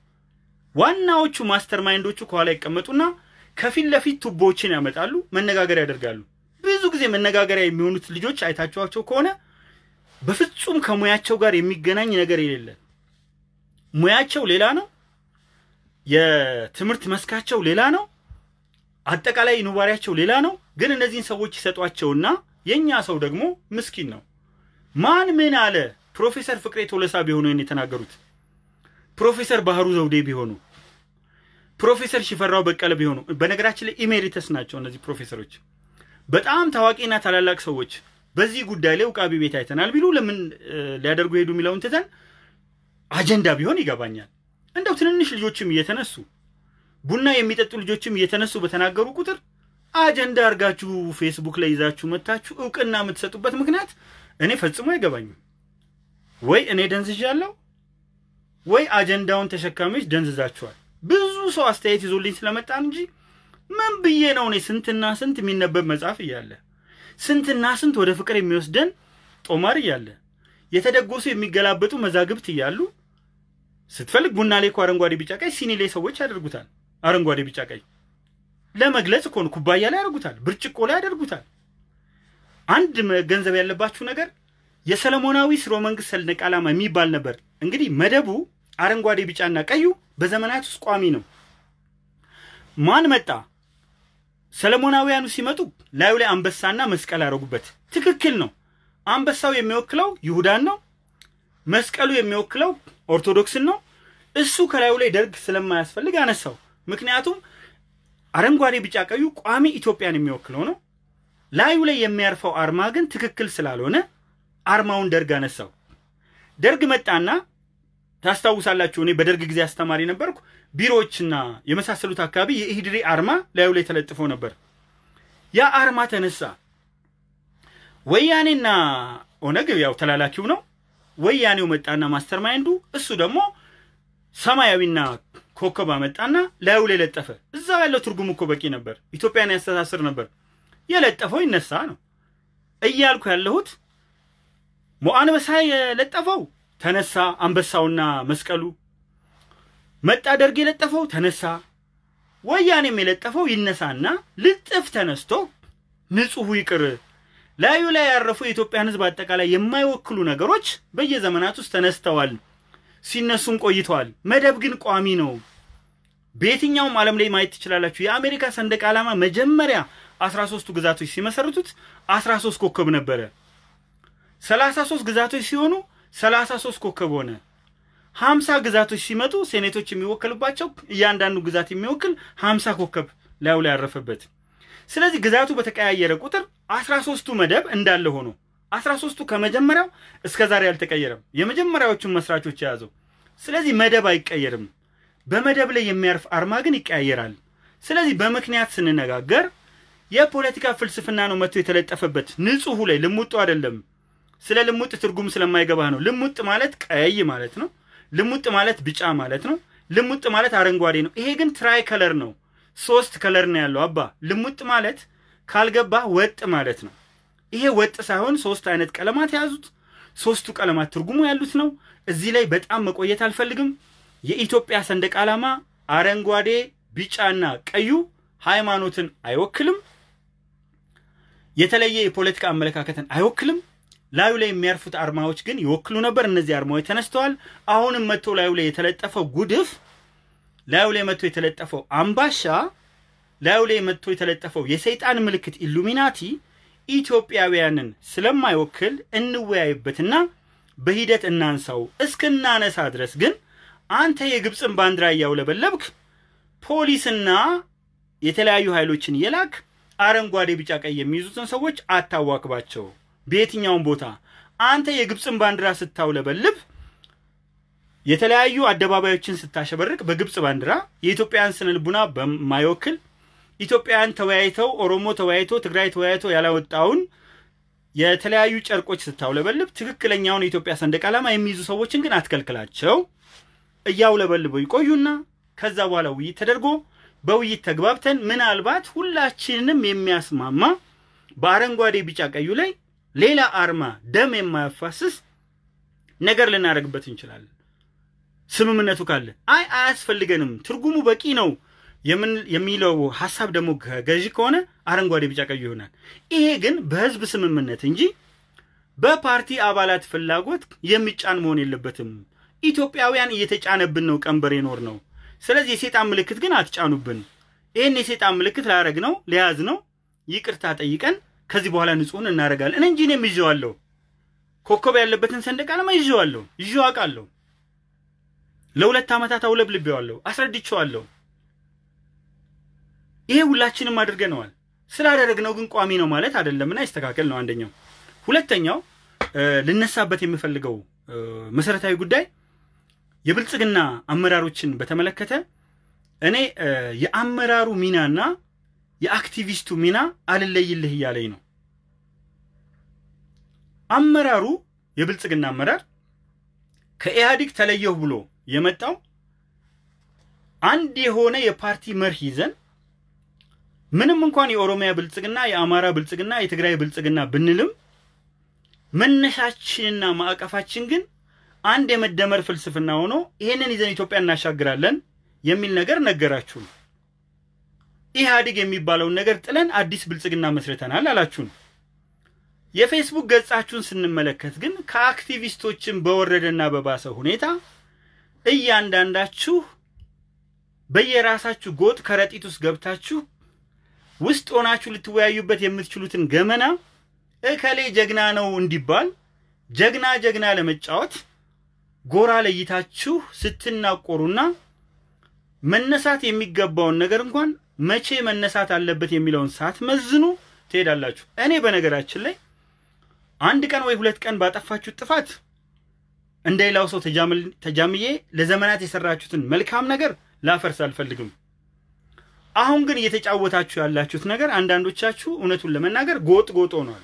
ዋናዎቹ ማስተር ማይንዶቹ ከኋላ ይቀመጡና ከፊት ለፊት ቱቦዎችን ያመጣሉ መነጋገር ያደርጋሉ ብዙ ጊዜ መነጋገሪያ የሚሆኑት ልጆች አይታችኋቸው ከሆነ በፍጹም ከሙያቸው ጋር የሚገናኝ ነገር የሌለ ሙያቸው ሌላ ነው የትምህርት መስካቸው ሌላ ነው አጠቃላይ ኑባሪያቸው ሌላ ነው ግን እነዚህን ሰዎች ይሰጧቸውና የኛ ሰው ደግሞ ምስኪን ነው ማን ምን አለ ፕሮፌሰር ፍቅሬ ቶለሳ ቢሆኑ የተናገሩት ፕሮፌሰር ባህሩ ዘውዴ ቢሆኑ ፕሮፌሰር ሽፈራው በቀለ ቢሆኑ በነገራችን ላይ ኢሜሪተስ ናቸው እነዚህ ፕሮፌሰሮች በጣም ታዋቂና ታላላቅ ሰዎች በዚህ ጉዳይ ላይ ውቃቢ ቤት አይተናል ቢሉ ለምን ሊያደርጉ ሄዱ ሚላውን ተተን አጀንዳ ቢሆን ይገባኛል እንደው ትንንሽ ልጆችም እየተነሱ ቡና የሚጠጡ ልጆችም እየተነሱ በተናገሩ ቁጥር አጀንዳ አርጋችሁ ፌስቡክ ላይ ይዛችሁ መታችሁ እውቅና የምትሰጡበት ምክንያት እኔ ፈጽሞ አይገባኝም ወይ እኔ ደንዝጃለሁ ወይ አጀንዳውን ተሸካሚዎች ደንዝዛችኋል ብዙ ሰው አስተያየት ይዞልኝ ስለመጣ እንጂ ምን ብዬ ነው እኔ ስንትና ስንት የሚነበብ መጽሐፍ ይያለ ስንትና ስንት ወደ ፍቅር የሚወስደን ጦማር ይያለ የተደጎሱ የሚገላበጡ መዛግብት ይያሉ ስትፈልግ ቡና ላይ አረንጓዴ ቢጫ ቀይ ሲኒ ላይ ሰዎች ያደርጉታል አረንጓዴ ቢጫ ቀይ ለመግለጽ ኮን ኩባያ ላይ ያደርጉታል ብርጭቆ ላይ ያደርጉታል አንድ ገንዘብ ያለባችሁ ነገር የሰለሞናዊ ስርወ መንግስት ሰንደቅዓላማ የሚባል ነበር እንግዲህ መደቡ አረንጓዴ ቢጫና ቀዩ በዘመናት ውስጥ ቋሚ ነው ማን መጣ ሰለሞናውያኑ ሲመጡ ላዩ ላይ አንበሳና መስቀል አረጉበት ትክክል ነው አንበሳው የሚወክለው ይሁዳን ነው መስቀሉ የሚወክለው ኦርቶዶክስን ነው እሱ ከላዩ ላይ ደርግ ስለማያስፈልግ አነሳው ምክንያቱም አረንጓዴ ቢጫ ቀዩ ቋሚ ኢትዮጵያን የሚወክለው ነው ላዩ ላይ የሚያርፈው አርማ ግን ትክክል ስላልሆነ አርማውን ደርግ አነሳው ደርግ መጣና ታስታውሳላችሁ እኔ በደርግ ጊዜ አስተማሪ ነበርኩ ቢሮዎችና የመሳሰሉት አካባቢ የኢህድሪ አርማ ላዩ ላይ ተለጥፎ ነበር ያ አርማ ተነሳ ወያኔና ኦነግ ያው ተላላኪው ነው ወያኔው መጣና ማስተር ማይንዱ እሱ ደግሞ ሰማያዊና ኮከብ አመጣና ላዩ ላይ ለጠፈ እዛው ያለው ትርጉም እኮ በቂ ነበር ኢትዮጵያን ያስተሳስር ነበር የለጠፈው ይነሳ ነው እያልኩ ያለሁት ሞአንበሳ የለጠፈው ተነሳ አንበሳውና መስቀሉ መጣ ደርግ የለጠፈው ተነሳ ወያኔም የለጠፈው ይነሳና ልጥፍ ተነስቶ ንጹህ ይቅር ላዩ ላይ ያረፉ የኢትዮጵያን ህዝብ አጠቃላይ የማይወክሉ ነገሮች በየዘመናት ውስጥ ተነስተዋል ሲነሱም ቆይተዋል መደብ ግን ቋሚ ነው በየትኛውም ዓለም ላይ ማየት ትችላላችሁ የአሜሪካ ሰንደቅዓላማ መጀመሪያ 13 ግዛቶች ሲመሰርቱት 13 ኮከብ ነበረ 33 ግዛቶች ሲሆኑ 33 ኮከብ ሆነ 50 ግዛቶች ሲመጡ ሴኔቶች የሚወክሉባቸው እያንዳንዱ ግዛት የሚወክል 50 ኮከብ ላዩ ላይ ያረፈበት ስለዚህ ግዛቱ በተቀያየረ ቁጥር 13ቱ መደብ እንዳለ ሆኖ 13ቱ ከመጀመሪያው እስከ ዛሬ ያልተቀየረም የመጀመሪያዎቹን መስራቾች ያዘው ስለዚህ መደብ አይቀየርም በመደብ ላይ የሚያርፍ አርማ ግን ይቀያየራል ስለዚህ በመክንያት ስንነጋገር የፖለቲካ ፍልስፍና ነው መጥቶ የተለጠፈበት ንጹህ ላይ ልሙጡ አይደለም ስለ ልሙጥ ትርጉም ስለማይገባ ነው ልሙጥ ማለት ቀይ ማለት ነው ልሙጥ ማለት ቢጫ ማለት ነው ልሙጥ ማለት አረንጓዴ ነው ይሄ ግን ትራይ ከለር ነው ሶስት ከለር ነው ያለው አባ ልሙጥ ማለት ካልገባ ወጥ ማለት ነው ይሄ ወጥ ሳይሆን ሶስት አይነት ቀለማት ያዙት ሶስቱ ቀለማት ትርጉሙ ያሉት ነው እዚህ ላይ በጣም መቆየት አልፈልግም የኢትዮጵያ ሰንደቅዓላማ አረንጓዴ ቢጫና ቀዩ ሃይማኖትን አይወክልም የተለየ የፖለቲካ አመለካከትን አይወክልም ላዩ ላይ የሚያርፉት አርማዎች ግን ይወክሉ ነበር እነዚህ አርማዎች ተነስተዋል አሁንም መጥቶ ላዩ ላይ የተለጠፈው ጉድፍ ላዩ ላይ መጥቶ የተለጠፈው አምባሻ ላዩ ላይ መጥቶ የተለጠፈው የሰይጣን ምልክት ኢሉሚናቲ ኢትዮጵያውያንን ስለማይወክል እንወያይበትና በሂደት እናንሳው እስከናነሳ ድረስ ግን አንተ የግብጽን ባንዲራ ያውለበለብክ ፖሊስና የተለያዩ ኃይሎችን የላክ አረንጓዴ ቢጫ ቀይ የሚይዙትን ሰዎች አታዋክባቸው በየትኛውም ቦታ አንተ የግብጽን ባንዲራ ስታውለበልብ የተለያዩ አደባባዮችን ስታሸበርቅ በግብጽ ባንዲራ የኢትዮጵያን ስነልቡና በማይወክል ኢትዮጵያን ተወያይተው ኦሮሞ ተወያይቶ ትግራይ ተወያይቶ ያላወጣውን የተለያዩ ጨርቆች ስታውለበልብ ትክክለኛውን የኢትዮጵያ ሰንደቅዓላማ የሚይዙ ሰዎችን ግን አትከልክላቸው እያውለበልበው ይቆዩና ከዛ በኋላ ውይይት ተደርጎ በውይይት ተግባብተን ምናልባት ሁላችንንም የሚያስማማ በአረንጓዴ ቢጫ ቀዩ ላይ ሌላ አርማ ደም የማያፋስስ ነገር ልናረግበት እንችላለን ስምምነቱ ካለ አያስፈልገንም ትርጉሙ በቂ ነው የሚለው ሐሳብ ደግሞ ገዢ ከሆነ አረንጓዴ ቢጫ ቀዩ ይሆናል ይሄ ግን በህዝብ ስምምነት እንጂ በፓርቲ አባላት ፍላጎት የሚጫን መሆን የለበትም ኢትዮጵያውያን እየተጫነብን ነው ቀንበር ይኖር ነው ስለዚህ የሰይጣን ምልክት ግን አትጫኑብን ይሄን የሰይጣን ምልክት ላያረግ ነው ሊያዝ ነው ይቅርታ ጠይቀን ከዚህ በኋላ ንጹህን እናረጋለን እንጂ እኔም ይዤዋለሁ ኮከብ ያለበትን ሰንደቅዓላማ ይዤዋለሁ አውቃለሁ ለሁለት ዓመታት አውለብልቤዋለሁ አስረድቼዋለሁ ይሄ ሁላችንም አድርገናል ስላደረግነው ግን ቋሚ ነው ማለት አይደለምና ይስተካከል ነው አንደኛው ሁለተኛው ልነሳበት የሚፈልገው መሰረታዊ ጉዳይ የብልጽግና አመራሮችን በተመለከተ እኔ የአመራሩ ሚናና የአክቲቪስቱ ሚና አልለይልህ ያለኝ ነው አመራሩ የብልጽግና አመራር ከኢህአዲግ ተለየው ብሎ የመጣው አንድ የሆነ የፓርቲ መርህ ይዘን ምንም እንኳን የኦሮሚያ ብልጽግና የአማራ ብልጽግና የትግራይ ብልጽግና ብንልም መነሻችንና ማዕቀፋችን ግን አንድ የመደመር ፍልስፍና ሆኖ ይሄንን ይዘን ኢትዮጵያ እናሻግራለን የሚል ነገር ነገራችሁ ኢህአዲግ የሚባለው ነገር ጥለን አዲስ ብልጽግና መስርተናል አላችሁ የፌስቡክ ገጻችሁን ስንመለከት ግን ከአክቲቪስቶችን በወረደና በባሰ ሁኔታ እያንዳንዳችሁ በየራሳችሁ ጎጥ ከረጢት ውስጥ ገብታችሁ ውስጥ ሆናችሁ ልትወያዩበት የምትችሉትን ገመና እከሌ ጀግና ነው እንዲባል ጀግና ለመጫወት ጎራ ለይታችሁ ስትናቆሩና መነሳት የሚገባውን ነገር እንኳን መቼ መነሳት አለበት የሚለውን ሳትመዝኑ ትሄዳላችሁ እኔ በነገራችን ላይ አንድ ቀን ወይ ሁለት ቀን ባጠፋችሁ ጥፋት እንደሌላው ሰው ተጃምዬ ለዘመናት የሰራችሁትን መልካም ነገር ላፈርስ አልፈልግም አሁን ግን እየተጫወታችሁ ያላችሁት ነገር አንዳንዶቻችሁ እውነቱን ለመናገር ጎጥ ሆኗል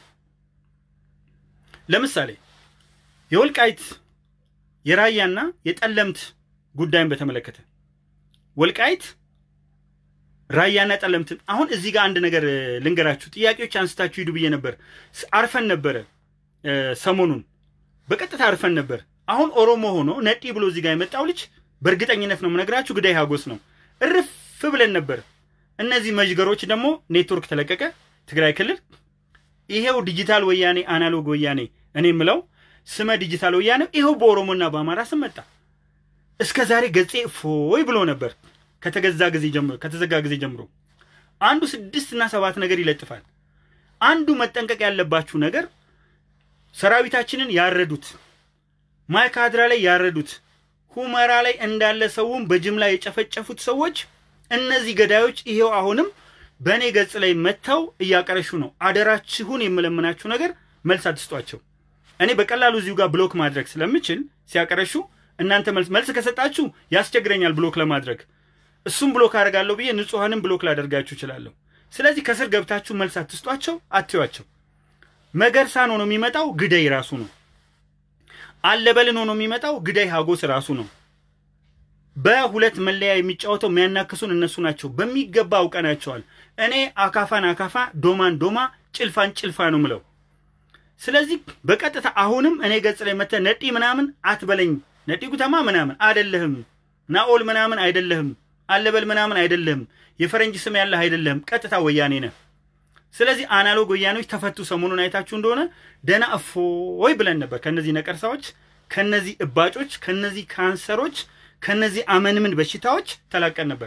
ለምሳሌ የወልቃይት የራያና የጠለምት ጉዳይን በተመለከተ ወልቃይት ራያና ጠለምት አሁን እዚህ ጋር አንድ ነገር ልንገራችሁ ጥያቄዎች አንስታችሁ ሂዱ ብዬ ነበር አርፈን ነበር ሰሞኑን በቀጥታ አርፈን ነበር አሁን ኦሮሞ ሆኖ ነጢ ብሎ እዚህ ጋር የመጣው ልጅ በእርግጠኝነት ነው ምነግራችሁ ግዳይ ሀጎስ ነው እርፍ ብለን ነበር እነዚህ መጅገሮች ደግሞ ኔትወርክ ተለቀቀ ትግራይ ክልል ይሄው ዲጂታል ወያኔ አናሎግ ወያኔ እኔ ምለው ስመ ዲጂታል ወያኔ ይሄው በኦሮሞና በአማራ ስመጣ እስከ ዛሬ ገጼ ፎይ ብሎ ነበር ከተገዛ ጊዜ ጀምሮ አንዱ 6 እና 7 ነገር ይለጥፋል አንዱ መጠንቀቅ ያለባችሁ ነገር ሰራዊታችንን ያረዱት ማይካድራ ላይ ያረዱት ሁመራ ላይ እንዳለ ሰውን በጅምላ የጨፈጨፉት ሰዎች እነዚህ ገዳዮች ይሄው አሁንም በኔ ገጽ ላይ መተው እያቀረሹ ነው አደራችሁን የምለምናችሁ ነገር መልስ አትስጧቸው እኔ በቀላሉ እዚሁ ጋር ብሎክ ማድረግ ስለምችል ሲያቀረሹ እናንተ መልስ ከሰጣችሁ ያስቸግረኛል ብሎክ ለማድረግ እሱም ብሎክ አደርጋለሁ ብዬ ንጹሃንም ብሎክ ላደርጋችሁ ይችላልው ስለዚህ ከስር ገብታችሁ መልስ አትስጧቸው አትዩዋቸው መገርሳን ሆኖ የሚመጣው ግዳይ ራሱ ነው አለበልን ሆኖ የሚመጣው ግዳይ ሀጎስ ራሱ ነው በሁለት መለያ የሚጫወተው የሚያናክሱን እነሱ ናቸው በሚገባ አውቀናቸዋል እኔ አካፋን አካፋ ዶማን ዶማ ጭልፋን ጭልፋ ነው ምለው ስለዚህ በቀጥታ አሁንም እኔ ገጽ ላይ መተ ነጢ ምናምን አትበለኝ ነጢ ጉተማ ምናምን አይደለህም ናኦል ምናምን አይደለህም አለበል ምናምን አይደለህም የፈረንጅ ስም ያለህ አይደለህም ቀጥታ ወያኔ ነህ ስለዚህ አናሎግ ወያኔዎች ተፈቱ ሰሞኑን አይታችሁ እንደሆነ ደና ወይ ብለን ነበር ከነዚህ ነቀርሳዎች ከነዚህ እባጮች ከነዚህ ካንሰሮች ከነዚህ አመንምን በሽታዎች ተላቀን ነበር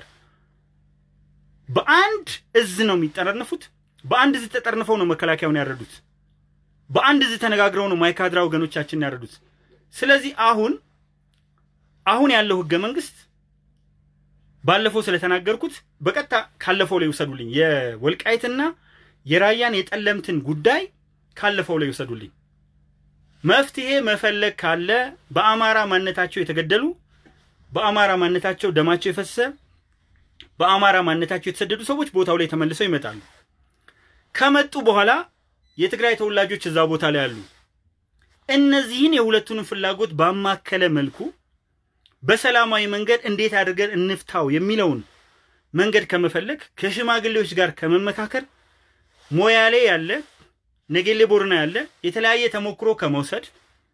በአንድ እዝ ነው የሚጠረነፉት በአንድ እዝ ተጠርነፈው ነው መከላከያውን ያረዱት በአንድ እዝ ተነጋግረው ነው ማይካድራ ወገኖቻችን ያረዱት ስለዚህ አሁን ያለው ህገ መንግስት ባለፈው ስለተናገርኩት በቀጥታ ካለፈው ላይ ወሰዱልኝ የወልቃይትና የራያን የጠለምትን ጉዳይ ካለፈው ላይ ወሰዱልኝ መፍትሄ መፈለግ ካለ በአማራ ማንነታቸው የተገደሉ በአማራ ማንነታቸው ደማቸው የፈሰሰ በአማራ ማንነታቸው የተሰደዱ ሰዎች ቦታው ላይ ተመልሰው ይመጣሉ ከመጡ በኋላ የትግራይ ተወላጆች እዛ ቦታ ላይ አሉ እነዚህን የሁለቱን ፍላጎት ባማከለ መልኩ በሰላማዊ መንገድ እንዴት አድርገን እንፍታው የሚለውን መንገድ ከመፈለግ ከሽማግሌዎች ጋር ከመመካከር ሞያሌ ያለ ነገሌ ቦርና ያለ የተለያየ ተሞክሮ ከመውሰድ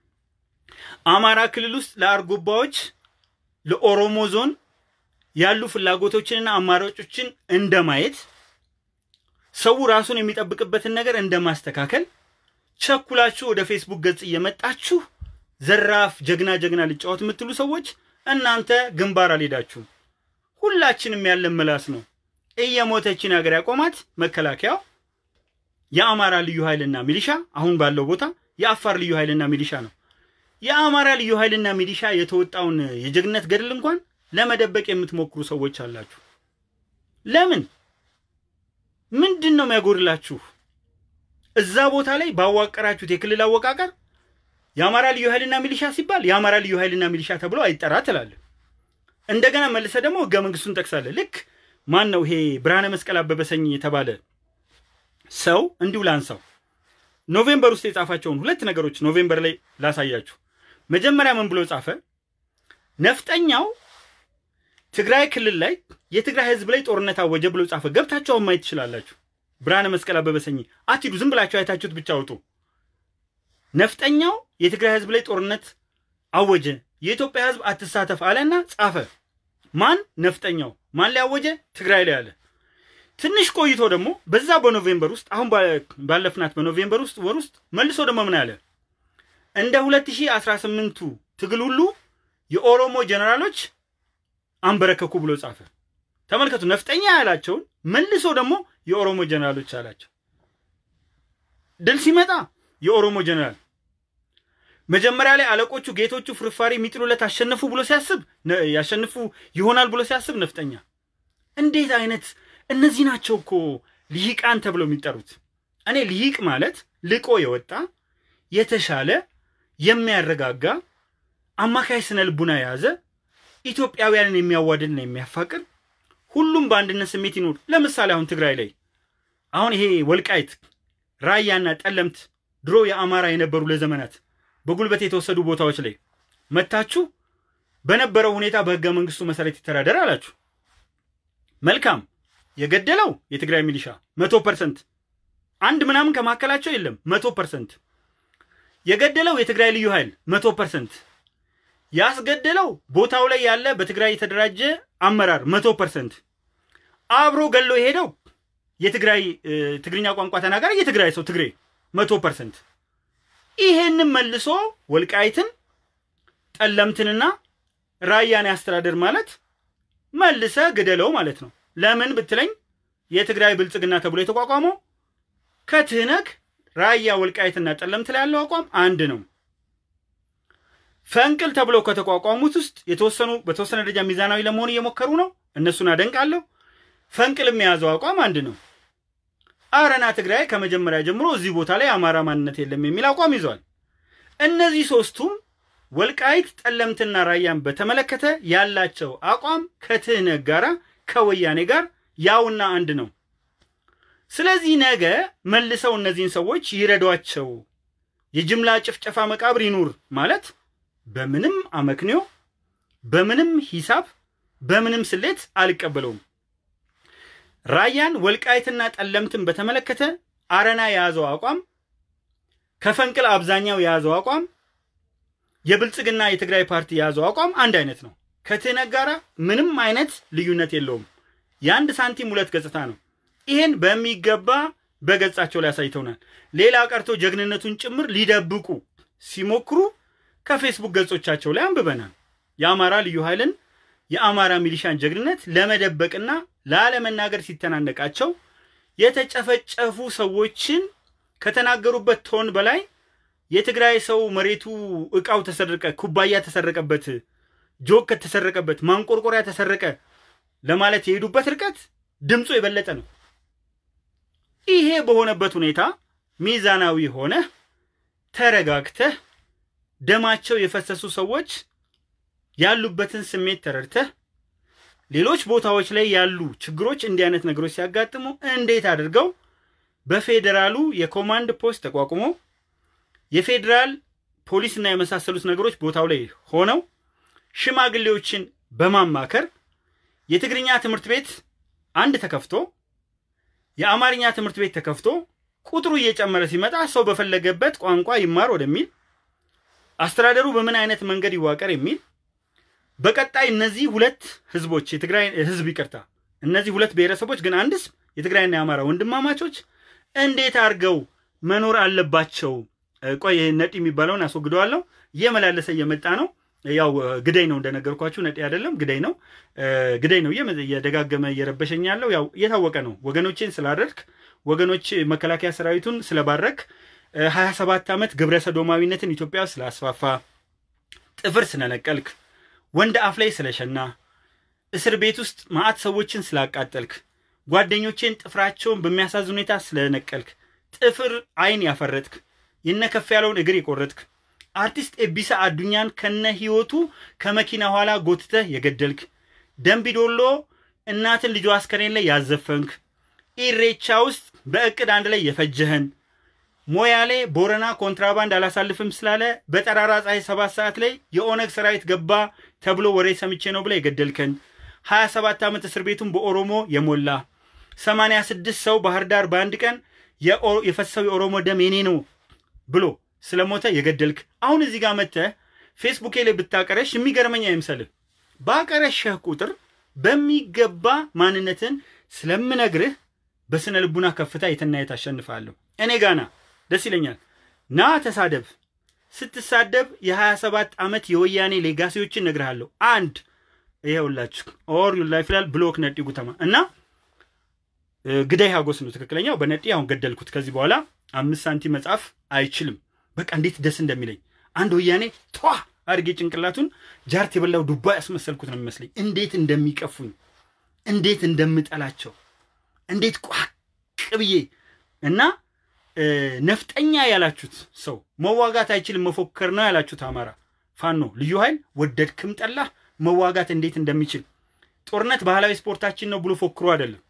አማራ ክልል ውስጥ ለአርጎባዎች ለኦሮሞ ዞን ያሉ ፍላጎቶችንና አማራጮችን እንደማየት ሰው ራሱን የሚጠብቅበትን ነገር እንደማስተካከል ቸኩላችሁ ወደ ፌስቡክ ገጽ እየመጣችሁ ዘራፍ ጀግና ልጫወት የምትሉ ሰዎች እናንተ ግንባር አልሄዳችሁ ሁላችንም ያለን መላስ ነው እየሞተችን ሀገር ያቆማት መከላከያው የአማራ ልዩ ኃይልና ሚሊሻ አሁን ባለው ቦታ የአፋር ልዩ ኃይልና ሚሊሻ ነው የአማራ ልዩ ኃይልና ሚሊሻ የተወጣውን የጀግነት ገድል እንኳን ለመደበቅ የምትሞክሩ ሰዎች አላችሁ ለምን ምንድነው የሚያጎርላችሁ እዛ ቦታ ላይ ባዋቀራችሁት የክልል አወቃቀር የአማራ ልዩ ኃይልና ሚሊሻ ሲባል የአማራ ልዩ ኃይልና ሚሊሻ ተብሎ አይጠራ ትላል እንደገና መልሰ ደግሞ ህገ መንግስቱን ጠቅሳለ ልክ ማን ነው ይሄ ብርሃነ መስቀል አበበሰኝ የተባለ ሰው እንዲው ላንሳው ኖቬምበር ውስጥ የጻፋቸውን ሁለት ነገሮች ኖቬምበር ላይ ላሳያችሁ መጀመሪያ ምን ብሎ ጻፈ ነፍጠኛው ትግራይ ክልል ላይ የትግራይ ህዝብ ላይ ጦርነት አወጀ ብሎ ጻፈ ገብታችሁ ማየት ይችላልላችሁ ብርሃነ መስቀል አበበሰኝ አትዱ ዝም ብላችሁ አይታችሁት ብቻ አውጡ ነፍጠኛው የትግራይ ህዝብ ላይ ጦርነት አወጀ የኢትዮጵያ ህዝብ አትሳተፍ አለና ጻፈ ማን ነፍጠኛው ማን ላይ አወጀ ትግራይ ላይ አለ ትንሽ ቆይቶ ደግሞ በዛ በኖቬምበር ውስጥ አሁን ባለፍናት በኖቬምበር ውስጥ ወር ውስጥ መልሶ ደግሞ ምን አለ እንደ 2018 ትግል ሁሉ የኦሮሞ ጀነራሎች አንበረከኩ ብሎ ጻፈ ተመልከቱ ነፍጠኛ ያላቸው መልሶ ደግሞ የኦሮሞ ጀነራሎች አላቸው ድል ሲመጣ የኦሮሞ ጀነራል መጀመሪያ ላይ አለቆቹ ጌቶቹ ፍርፋሪ ሚጥሉለት አሸነፉ ብሎ ሲያስብ ያሸነፉ ይሆናል ብሎ ሲያስብ ነፍጠኛ እንዴት አይነት እነዚህ ናቸው እኮ ልሂቃን ተብለው የሚጠሩት እኔ ልሂቅ ማለት ልቆ የወጣ የተሻለ የሚያረጋጋ አማካይ ስነልቡና ያዘ ኢትዮጵያውያንን የሚያዋድድና የሚያፋቅር ሁሉም በአንድነት ስሜት ይኖር ለምሳሌ አሁን ትግራይ ላይ አሁን ይሄ ወልቃይት ራያና ጠለምት ድሮ የአማራ የነበሩ ለዘመናት በጉልበት የተወሰዱ ቦታዎች ላይ መታችሁ በነበረው ሁኔታ በህገ መንግስቱ መሰረት ይተዳደር አላችሁ መልካም የገደለው የትግራይ ሚሊሻ 100% አንድ ምናምን ከማከላቸው የለም 100% የገደለው የትግራይ ልዩ ኃይል 100% ያስገደለው ቦታው ላይ ያለ በትግራይ የተደራጀ አመራር 100% አብሮ ገሎ ሄደው የትግራይ ትግርኛ ቋንቋ ተናጋሪ የትግራይ ሰው ትግሬ 100% ይሄንን መልሶ ወልቃይትን ጠለምትንና ራያን ያስተዳደር ማለት መልሰ ገደለው ማለት ነው ለምን ብትለኝ የትግራይ ብልጽግና ተብሎ የተቋቋመው ከትህነግ ራያ ወልቃይትና ጠለምት ላይ ያለው አቋም አንድ ነው ፈንቅል ተብሎ ከተቋቋሙት ውስጥ በተወሰነ ደረጃ ሚዛናዊ ለመሆን እየሞከሩ ነው እነሱን አደንቃለሁ ፈንቅል የሚያዘው አቋም አንድ ነው አረና ትግራይ ከመጀመሪያ ጀምሮ እዚህ ቦታ ላይ አማራ ማንነት የለም የሚል አቋም ይዟል እነዚህ ሶስቱም ወልቃይት ጠለምትና ራያን በተመለከተ ያላቸው አቋም ከትህነግ ጋራ ከወያኔ ጋር ያውና አንድ ነው ስለዚህ ነገ መልሰው እነዚህን ሰዎች ይረዷቸው የጅምላ ጭፍጨፋ መቃብር ይኑር ማለት በምንም አመክንዮ በምንም ሂሳብ በምንም ስሌት አልቀበለውም ራያን ወልቃይትና ጠለምትን በተመለከተ አረና ያዘው አቋም ከፈንቅል አብዛኛው ያዘው አቋም የብልጽግና የትግራይ ፓርቲ ያዘው አቋም አንድ አይነት ነው ከትህነግ ጋራ ምንም አይነት ልዩነት የለውም ያንድ ሳንቲም ሁለት ገጽታ ነው ይሄን በሚገባ በገጻቸው ላይ ያሳይተውናል ሌላ ቀርቶ ጀግንነቱን ጭምር ሊደብቁ ሲሞክሩ ከፌስቡክ ገጾቻቸው ላይ አንብበናል የአማራ ልዩ ኃይልን የአማራ ሚሊሻን ጀግንነት ለመደበቅና ላለመናገር ሲተናነቃቸው የተጨፈጨፉ ሰዎችን ከተናገሩበት ቶን በላይ የትግራይ ሰው መሬቱ እቃው ተሰረቀ ኩባያ ተሰረቀበት ጆክ ተሰረቀበት ማንቆርቆሪያ ተሰረቀ ለማለት የሄዱበት ርቀት ድምጹ የበለጠ ነው ይሄ በሆነበት ሁኔታ ሚዛናዊ ሆነ ተረጋግተ ደማቸው የፈሰሱ ሰዎች ያሉበትን ስሜት ተረድተ ሌሎች ቦታዎች ላይ ያሉ ችግሮች እንዲህ አይነት ነገሮች ሲያጋጥሙ እንዴት አድርገው በፌደራሉ የኮማንድ ፖስት ተቋቁሞ የፌደራል ፖሊስና የመሳሰሉት ነገሮች ቦታው ላይ ሆነው ሽማግሌዎችን በማማከር የትግርኛ ትምህርት ቤት አንድ ተከፍቶ የአማርኛ ትምህርት ቤት ተከፍቶ ቁጥሩ እየጨመረ ሲመጣ ሰው በፈለገበት ቋንቋ ይማር ወደሚል አስተዳደሩ በምን አይነት መንገድ ይዋቀር የሚል በቀጣይ እነዚህ ሁለት ህዝቦች የትግራይ ህዝብ ይቅርታ እነዚህ ሁለት ብሔረሰቦች ግን አንድስ የትግራይና የአማራ ወንድማማቾች እንዴት አርገው መኖር አለባቸው ቆይ ነጥ የሚባለውን አስወግደዋለሁ የመላለሰ የመጣ ነው ያው ግዳይ ነው እንደነገርኳችሁ ነጥ አይደለም ግዳይ ነው የደጋገመ የረበሸኝ ያለው ያው የታወቀ ነው ወገኖችን ስላደርክ ወገኖች መከላከያ ሰራዊቱን ስለባረክ 27 አመት ግብረ ሰዶማዊነትን ኢትዮጵያ ስላስፋፋ ጥፍር ስለነቀልክ ወንድ አፍ ላይ ስለሸና እስር ቤት ውስጥ ማአት ሰዎችን ስላቃጠልክ ጓደኞቼን ጥፍራቸውን በሚያሳዝን ሁኔታ ስለነቀልክ ጥፍር አይን ያፈረጥክ የነከፍ ያለውን እግር ይቆረጥክ አርቲስት ኤቢሳ አዱኛን ከነ ህይወቱ ከመኪና ኋላ ጎትተህ የገደልክ ደምቢዶሎ እናትን ልጇ አስከሬን ላይ ያዘፈንክ ኢሬቻ ውስጥ በእቅድ አንድ ላይ የፈጀህን ሞያሌ ቦረና ኮንትራባንድ አላሳልፍም ስላለ በጠራራ ፀሐይ 7 ሰዓት ላይ የኦነግ ሰራዊት ገባ ተብሎ ወሬ ሰምቼ ነው ብለ የገደልከን 27 አመት እስር ቤቱን በኦሮሞ የሞላ 86 ሰው ባህር ዳር በአንድ ቀን የፈሰው የኦሮሞ ደም የኔ ነው ብሎ ስለሞተ የገደልክ አሁን እዚህ ጋር መተ ፌስቡክ ላይ ብታቀረሽ የሚገርመኝ አይምሰል ባቀረሽህ ቁጥር በሚገባ ማንነትን ስለምነግርህ በስነ ልቡና ከፍታ የተናየት አሸንፋለሁ እኔ ጋና ደስ ይለኛል ና ተሳደብ ስትሳደብ የ27 አመት የወያኔ ሌጋሲዎችን ነግርሃለሁ አንድ ይሄውላችሁ ኦር ዩ ላይፍ ላል ብሎክ ነጥ ጉተማ እና ግዳይ ሀጎስ ነው ትክክለኛው በነጥ አሁን ገደልኩት ከዚህ በኋላ 5 ሳንቲም መጻፍ አይችልም በቃ እንዴት ደስ እንደሚለኝ አንድ ወያኔ ቷ አርጌ ጭንቅላቱን ጃርት የበላው ዱባ ያስመሰልኩት ነው የሚመስለኝ እንዴት እንደሚቀፉኝ እንዴት እንደምጠላቸው እንዴት ቋቅብዬ እና ነፍጠኛ ያላችሁት ሰው መዋጋት አይችልም መፎከር ነው ያላችሁት አማራ ፋኖ ልዩ ኃይል ወደድክም ጠላ መዋጋት እንዴት እንደሚችል ጦርነት ባህላዊ ስፖርታችን ነው ብሎ ፎክሩ አይደለም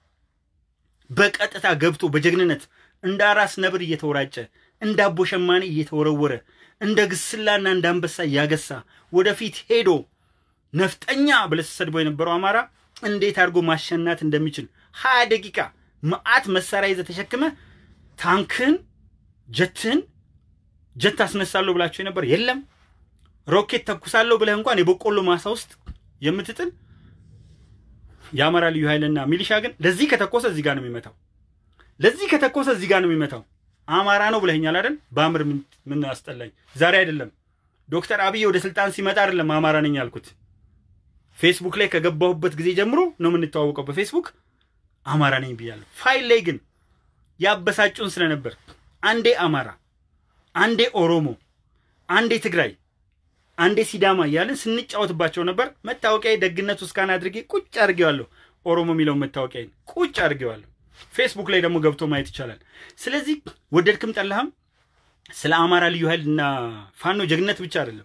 በቀጥታ ገብቶ በጀግንነት እንደ አራስ ነብር እየተወራጨ እንደ አቦ ሸማኔ እየተወረወረ እንደ ግስላና እንደ አንበሳ ያገሳ ወደፊት ሄዶ ነፍጠኛ ብለህ ስትሰድበው የነበረው አማራ እንዴት አድርጎ ማሸናት እንደሚችል 20 ደቂቃ መዓት መሳሪያ ይዘህ ተሸክመ ታንክን ጀት አስነሳለሁ ብላችሁ ነበር የለም ሮኬት ተኩሳለሁ ብለህ እንኳን የበቆሎ ማሳ ውስጥ የምትጥል የአማራ ልዩ ኃይልና ሚሊሻ ግን ለዚህ ከተኮሰ እዚህ ጋር ነው የሚመታው ለዚህ ከተኮሰ እዚህ ጋር ነው የሚመታው አማራ ነው ብለህኛል አይደል ባምር ምን አስጠላኝ ዛሬ አይደለም ዶክተር አብይ ወደ ስልጣን ሲመጣ አይደለም አማራ ነኝ ያልኩት ፌስቡክ ላይ ከገባሁበት ጊዜ ጀምሮ ነው የምንተዋወቀው በፌስቡክ አማራ ነኝ ብያለሁ ፋይል ላይ ግን ያበሳጩን ስለነበር አንዴ አማራ አንዴ ኦሮሞ አንዴ ትግራይ አንዴ ሲዳማ ያለን ስንጫወትባቸው ነበር መታወቂያ ደግነቱ ስካን አድርጌ ቁጭ አድርጌዋለሁ ኦሮሞ ሚለው መታወቂያ ቁጭ አድርጌዋለሁ ፌስቡክ ላይ ደግሞ ገብቶ ማየት ይቻላል ስለዚህ ወደድክም ጠላህም ስለ አማራ ልዩ ኃይልና ፋኖ ጀግነት ብቻ አይደለም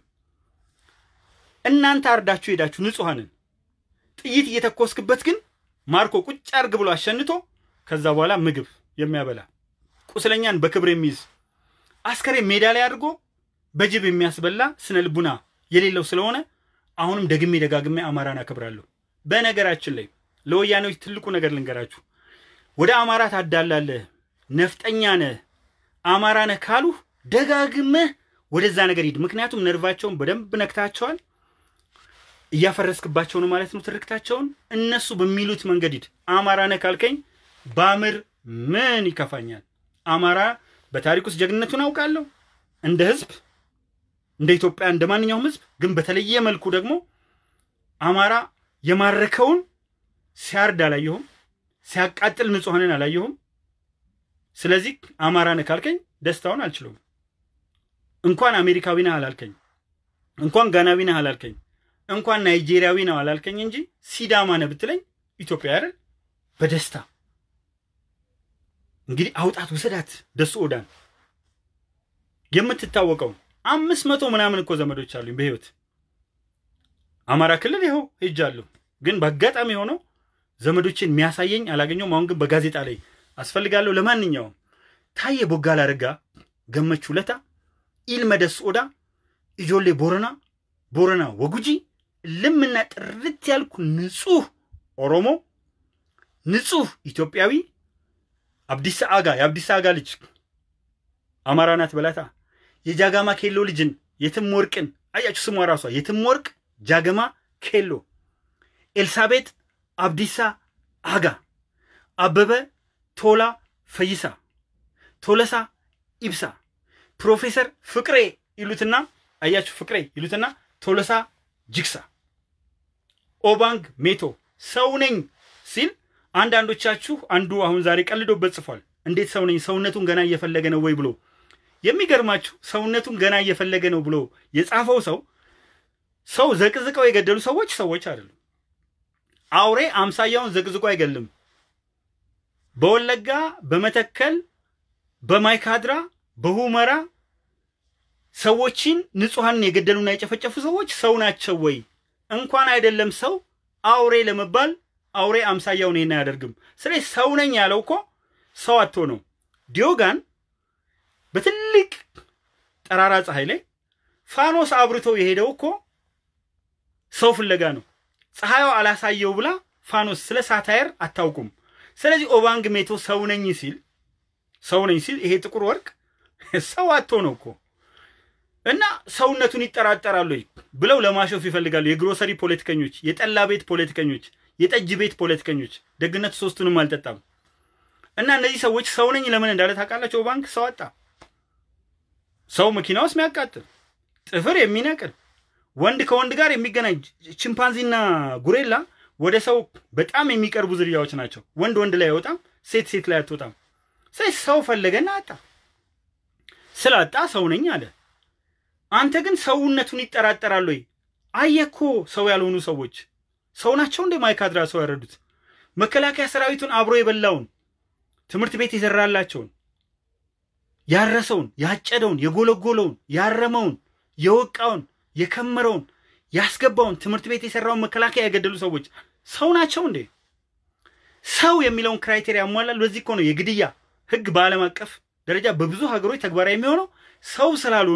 እናንተ አርዳችሁ ሄዳችሁ ንጹሃንን ጥይት እየተኮስክበት ግን ማርኮ ቁጭ አርግ ብሎ አሸንቶ ከዛ በኋላ ምግብ የሚያበላ ቁስለኛን በክብር የሚይዝ አስከሬ ሜዳ ላይ አድርጎ በጅብ የሚያስበላ ስነ ልቡና የሌለው ስለሆነ አሁንም ደጋግሜ አማራን አከብራለሁ በነገራችን ላይ ለወያኔዎች ትልቁ ነገር ልንገራችሁ ወደ አማራ ታዳላለህ ነፍጠኛ ነህ አማራ ነህ ካሉ ደጋግመህ ወደዛ ነገር ሂድ ምክንያቱም ነርቫቸውን በደንብ ነክታቸዋል እያፈረስክባቸው ነው ማለት ነው ትርክታቸውን እነሱ በሚሉት መንገድ ሂድ አማራ ነህ ካልከኝ ባምር ምን ይከፋኛል አማራ በታሪክ ውስጥ ጀግነቱን አውቃለሁ እንደ ህዝብ እንደ ኢትዮጵያ እንደማንኛውም ህዝብ ግን በተለየ መልኩ ደግሞ አማራ የማረከውን ሲያርድ አላየሁም ሲያቃጥል ንጹሃንን አላየሁም ስለዚህ አማራ ነህ ካልከኝ ደስታውን አልችልም እንኳን አሜሪካዊ ነህ አላልከኝ እንኳን ጋናዊ ነህ አላልከኝ እንኳን ናይጄሪያዊ ነህ አላልከኝ እንጂ ሲዳማ ነህ ብትለኝ ኢትዮጵያ አይደል በደስታ እንግዲህ አውጣት ወሰዳት ደሱ ኦዳን የምትታወቀው 500 ምናምን እኮ ዘመዶች አሉኝ በህይወት አማራ ክልል ይሄው ሄጃለሁ ግን በአጋጣሚ ሆኖ ዘመዶችን የሚያሳየኝ አላገኘው አሁን ግን በጋዜጣ ላይ አስፈልጋለሁ ለማንኛውም ታየ ቦጋላ አረጋ ገመቹ ለታ ኢልመደስ ኦዳ ኢጆሌ ቦረና ወጉጂ ለምና ጥርት ያልኩ ንጹህ ኦሮሞ ንጹህ ኢትዮጵያዊ አብዲሳ አጋ ልጅ አማራናት በላታ የጃጋማ ኬሎ ልጅን የትም ወርቅን አያችሁ ስሟ ራሷ የትም ወርቅ ጃጋማ ኬሎ ኤልሳቤጥ አብዲሳ አጋ አበበ ቶላ ፈይሳ ቶለሳ ኢብሳ ፕሮፌሰር ፍቅሬ ይሉትና አያችሁ ፍቅሬ ይሉትና ቶለሳ ጅክሳ ኦባንግ ሜቶ ሰው ነኝ ሲል አንዳንዶቻችሁ አንዱ አሁን ዛሬ ቀልዶበት ጽፏል እንዴት ሰው ነኝ ሰውነቱን ገና እየፈለገ ነው ወይ ብሎ የሚገርማችሁ ሰውነቱን ገና እየፈለገ ነው ብሎ የጻፈው ሰው ዘቅዝቀው የገደሉ ሰዎች አይደሉም አውሬ አምሳያውን ዘቅዝቆ አይገልም በወለጋ በመተከል በማይካድራ በሁመራ ሰዎችን ንጹሃን የገደሉና የጨፈጨፉ ሰዎች ሰው ናቸው ወይ እንኳን አይደለም ሰው አውሬ ለመባል አውሬ አምሳያውን ይሄን ያደርግም ስለዚህ ሰው ነኝ ያለው እኮ ሰው አጥቶ ነው ዲዮጋን በትልቅ ጠራራ ፀሐይ ላይ ፋኖስ አብርቶ የሄደው እኮ ሰው ፍለጋ ነው ፀሐዩ አላሳየው ብላ ፋኖስ ስለ ሳታየር አታውቁም ስለዚህ ኦባንግ ሜቶ ሰው ነኝ ሲል ይሄ ጥቁር ወርቅ ሰው አጥቶ ነው እኮ እና ሰውነቱን ይጠራጠራሉ ብለው ለማሾፍ ይፈልጋሉ የግሮሰሪ ፖለቲከኞች የጠላ ቤት ፖለቲከኞች የጠጅ ቤት ፖለቲከኞች ደግነት ሶስቱንም አልጠጣም እና እነዚህ ሰዎች ሰው ነኝ ለምን እንዳለ ታውቃላችሁ ኦባንግ ሰው አጣ ሰው መኪናውስ የሚያቃጥል ጥፍር የሚነቅል ወንድ ከወንድ ጋር የሚገናኝ ቺምፓንዚና ጉሬላ ወደ ሰው በጣም የሚቀርቡ ዝርያዎች ናቸው ወንድ ላይ አይወጣም ሴት ላይ አትወጣም ሰው ፈለገና አጣ ስላጣ ሰው ነኝ አለ አንተ ግን ሰውነቱን ይጠራጠራል ወይ አየኮ ሰው ያልሆኑ ሰዎች ሰው ናቸው እንደ ማይካድራ ሰው ያረዱት መከላከያ ሰራዊቱን አብሮ የበላውን ትምርት ቤት ይዘራላቸውን ያረሰውን ያጨደውን የጎለጎለውን ያረመውን የወቃውን የከመረውን ያስገባውን ትምርት ቤት የሰራውን መከላከያ ያገደሉ ሰዎች ሰው ናቸው እንዴ ሰው የሚለውን ክራይቴሪያ ያሟላል ለዚህ እኮ ነው የግድያ ህግ በዓለም አቀፍ ደረጃ በብዙ ሀገሮች ተግባራዊ የሚሆነው ሰው ስላልሆኑ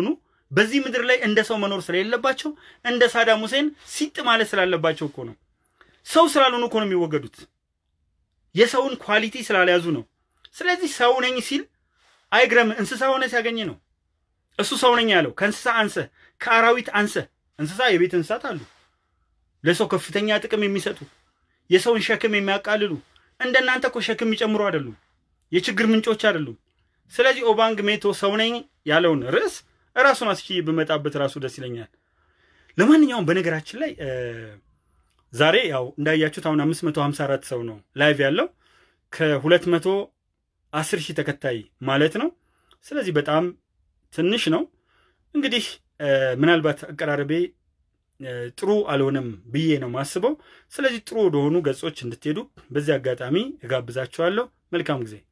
በዚህ ምድር ላይ እንደ ሰው መኖር ስለሌለባቸው እንደ ሳዳም ሁሴን ሲጥ ማለት ስላለባቸው እኮ ነው ሰው ስላልሆኑ እኮ ነው የሚወገዱት የሰውን ኳሊቲ ስላልያዙ ነው ስለዚህ ሰው ነኝ ሲል አይግረም እንስሳ ሆነ ሲያገኝ ነው እሱ ሰው ነኝ ያለው ከእንስሳ አንሰ ከአራዊት አንሰ እንስሳ የቤት እንስሳት አሉ ለሰው ከፍተኛ ጥቅም የሚሰጡ የሰውን ሸክም የሚያቃልሉ እንደናንተ እኮ ሸክም የሚጨምሩ አይደሉም የችግር ምንጮች አይደሉም ስለዚህ ኦባንግ ሜቶ ሰው ነኝ ያለውን ርዕስ ራሱን አስኪ በመጣበት ራሱ ደስ ይለኛል ለማንኛውም በነገራችን ላይ ዛሬ ያው እንዳያችሁት አሁን 554 ሰው ነው ላይቭ ያለው ከ210,000 ተከታይ ማለት ነው ስለዚህ በጣም ትንሽ ነው እንግዲህ ምናልባት አቀራረቤ ጥሩ አልሆነም ብዬ ነው ማስበው ስለዚህ ጥሩ ወደሆኑ ገጾች እንድትሄዱ በዚህ አጋጣሚ እጋብዛችኋለሁ መልካም ጊዜ